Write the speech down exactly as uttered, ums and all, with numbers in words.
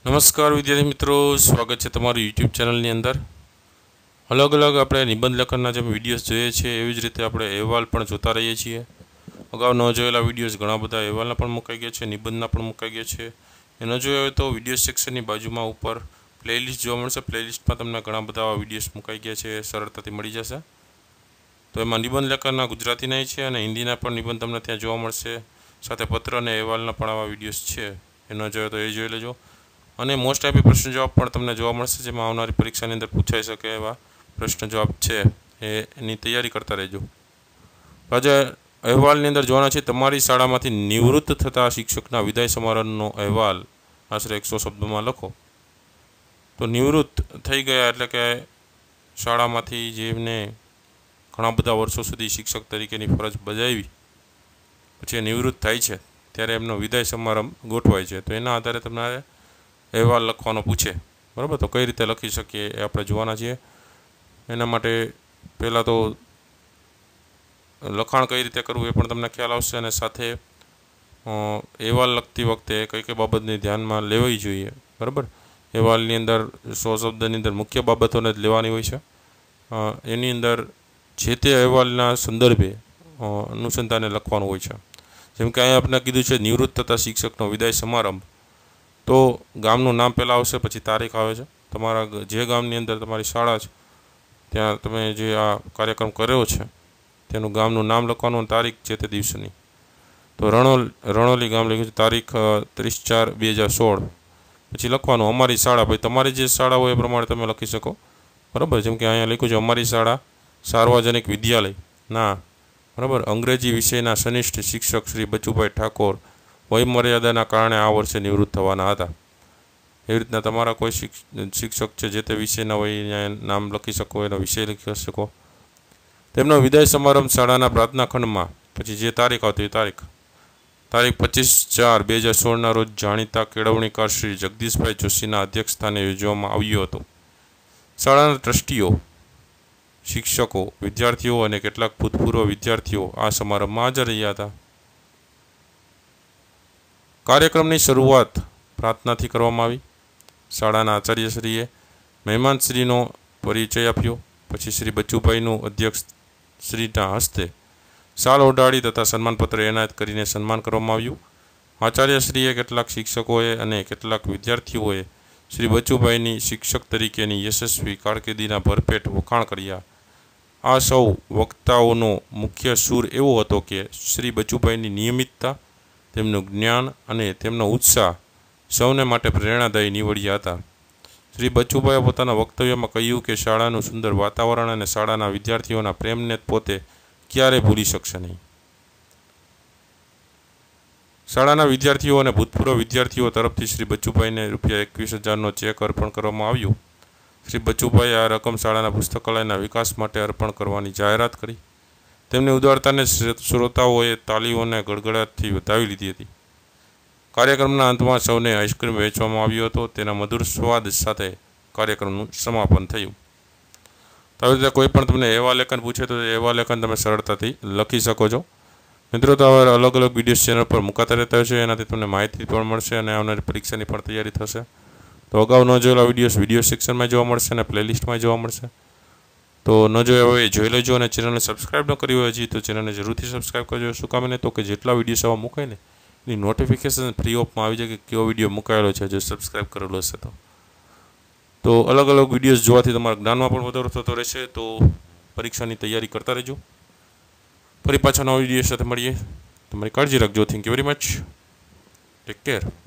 નમસ્કાર વિદ્યાર્થી મિત્રો, સ્વાગત છે તમારું યુટ્યુબ ચેનલની અંદર। અલગ અલગ આપણે નિબંધ લેખનના જે વિડીયોઝ જોઈએ છે એવી જ રીતે આપણે અહેવાલ પણ જોતા રહીએ છીએ। અગાઉ ન જોયેલા વિડીયોઝ ઘણા બધા અહેવાલના પણ મુકાઈ ગયા છે, નિબંધના પણ મુકાઈ ગયા છે। એ ન જોયા હોય તો વિડીયો સેક્શનની બાજુમાં ઉપર પ્લેલિસ્ટ જોવા મળશે। પ્લેલિસ્ટમાં તમને ઘણા બધા વિડીયોઝ મુકાઈ ગયા છે, સરળતાથી મળી જશે। તો એમાં નિબંધ લેખનના ગુજરાતીના છે અને હિન્દીના પણ નિબંધ તમને ત્યાં જોવા મળશે, સાથે પત્ર અને અહેવાલના પણ આવા વિડીયોઝ છે। એ ન જોયો તો એ જોઈ લેજો। અને મોસ્ટ આઈપી પ્રશ્ન જવાબ પણ તમને જોવા મળશે, જેમાં આવનારી પરીક્ષાની અંદર પૂછાઈ શકે એવા પ્રશ્ન જવાબ છે, એ એની તૈયારી કરતા રહેજો। આજે અહેવાલની અંદર જોવાના છે તમારી શાળામાંથી નિવૃત્ત થતા શિક્ષકના વિદાય સમારંભનો અહેવાલ આશરે એકસો શબ્દોમાં લખો। તો નિવૃત્ત થઈ ગયા એટલે કે શાળામાંથી જેમને ઘણા બધા વર્ષો સુધી શિક્ષક તરીકેની ફરજ બજાવી પછી નિવૃત્ત થાય છે ત્યારે એમનો વિદાય સમારંભ ગોઠવાય છે। તો એના આધારે તમારે અહેવાલ લખવાનો પૂછે, બરાબર। તો કઈ રીતે લખી શકીએ એ આપણે જોવાના છીએ। એના માટે પહેલાં તો લખાણ કઈ રીતે કરવું એ પણ તમને ખ્યાલ આવશે, અને સાથે અહેવાલ લખતી વખતે કઈ કઈ બાબતને ધ્યાનમાં લેવી જોઈએ, બરાબર। અહેવાલની અંદર સો શબ્દની અંદર મુખ્ય બાબતોને જ લેવાની હોય છે। એની અંદર જે તે અહેવાલના સંદર્ભે અનુસંધાને લખવાનું હોય છે। જેમ કે અહીંયા આપણે કીધું છે નિવૃત્ત થતા શિક્ષકનો વિદાય સમારંભ, તો ગામનું નામ પહેલાં આવશે, પછી તારીખ આવે છે। તમારા જે ગામની અંદર તમારી શાળા છે ત્યાં તમે જે આ કાર્યક્રમ કર્યો છે તેનું ગામનું નામ લખવાનું, તારીખ છે તે દિવસની। તો રણોલ રણોલી ગામ લખ્યું છે, તારીખ ત્રીસ ચાર બે હજાર સોળ પછી લખવાનું અમારી શાળા। ભાઈ તમારી જે શાળા હોય એ પ્રમાણે તમે લખી શકો, બરાબર। જેમ કે અહીંયા લખ્યું છે અમારી શાળા સાર્વજનિક વિદ્યાલય ના, બરાબર, અંગ્રેજી વિષયના સનિષ્ઠ શિક્ષક શ્રી બચુભાઈ ઠાકોર વયમર્યાદાના કારણે આ વર્ષે નિવૃત્ત થવાના હતા। એવી રીતના તમારા કોઈ શિક્ષક છે જે તે વિષયના હોય નામ લખી શકો, એનો વિષય લખી શકો। તેમનો વિદાય સમારંભ શાળાના પ્રાર્થના ખંડમાં, પછી જે તારીખ આવતી એ તારીખ તારીખ પચીસ ચાર બે હજાર સોળના રોજ જાણીતા કેળવણીકાર શ્રી જગદીશભાઈ જોશીના અધ્યક્ષસ્થાને યોજવામાં આવ્યો હતો। શાળાના ટ્રસ્ટીઓ, શિક્ષકો, વિદ્યાર્થીઓ અને કેટલાક ભૂતપૂર્વ વિદ્યાર્થીઓ આ સમારંભમાં હાજર રહ્યા હતા। કાર્યક્રમની શરૂઆત પ્રાર્થનાથી કરવામાં આવી। શાળાના આચાર્યશ્રીએ મહેમાનશ્રીનો પરિચય આપ્યો, પછી શ્રી બચુભાઈનું અધ્યક્ષશ્રીના હસ્તે શાલ ઓઢાડી તથા સન્માનપત્ર એનાયત કરીને સન્માન કરવામાં આવ્યું। આચાર્યશ્રીએ કેટલાક શિક્ષકોએ અને કેટલાક વિદ્યાર્થીઓએ શ્રી બચુભાઈની શિક્ષક તરીકેની યશસ્વી કારકિર્દીના ભરપેટ વખાણ કર્યા। આ સૌ વક્તાઓનો મુખ્ય સૂર એવો હતો કે શ્રી બચુભાઈની નિયમિતતા, તેમનું જ્ઞાન અને તેમનો ઉત્સાહ સૌને માટે પ્રેરણાદાયી નીવડ્યા હતા। શ્રી બચુભાઈએ પોતાના વક્તવ્યમાં કહ્યું કે શાળાનું સુંદર વાતાવરણ અને શાળાના વિદ્યાર્થીઓના પ્રેમને પોતે ક્યારેય ભૂલી શકશે નહીં। શાળાના વિદ્યાર્થીઓ અને ભૂતપૂર્વ વિદ્યાર્થીઓ તરફથી શ્રી બચુભાઈને રૂપિયા એકવીસ હજારનો ચેક અર્પણ કરવામાં આવ્યો। શ્રી બચુભાઈએ આ રકમ શાળાના પુસ્તકાલયના વિકાસ માટે અર્પણ કરવાની જાહેરાત કરી। તેમની ઉદારતાને શ્રોતાઓએ તાળીઓને ગડગડાટથી વધાવી લીધી હતી। કાર્યક્રમના અંતમાં સૌને આઈસ્ક્રીમ વહેંચવામાં આવ્યો હતો। તેના મધુર સ્વાદ સાથે કાર્યક્રમનું સમાપન થયું। તો આવી રીતે કોઈ પણ તમને અહેવાલ લેખન પૂછે તો અહેવાલ લેખન તમે સરળતાથી લખી શકો છો। મિત્રો, તો હવે અલગ અલગ વિડીયો ચેનલ પર મુકાતા રહેતા હોય છે, એનાથી તમને માહિતી પણ મળશે અને આવનારી પરીક્ષાની પણ તૈયારી થશે। તો અગાઉ ન જોયેલા વિડીયોઝ વિડીયો સેક્શનમાં જોવા મળશે અને પ્લેલિસ્ટમાં જોવા મળશે। તો ન જોયા હોય એ જોઈ લેજો, અને ચેનલને સબસ્ક્રાઈબ ન કરી હોય હજી તો ચેનલને જરૂરથી સબસ્ક્રાઈબ કરજો। શું કામ ને તો કે જેટલા વિડીયોઝ આવા મુકાય ને એની નોટિફિકેશન ફ્રી ઓફમાં આવી જાય કે કયો વિડીયો મુકાયેલો છે, જો સબસ્ક્રાઈબ કરેલો હશે તો તો અલગ અલગ વિડીયોઝ જોવાથી તમારા જ્ઞાનમાં પણ વધારો થતો રહેશે। તો પરીક્ષાની તૈયારી કરતા રહેજો। ફરી પાછા નવા વિડીયો સાથે મળીએ। તમારી કાળજી રાખજો। Thank you very much, take care.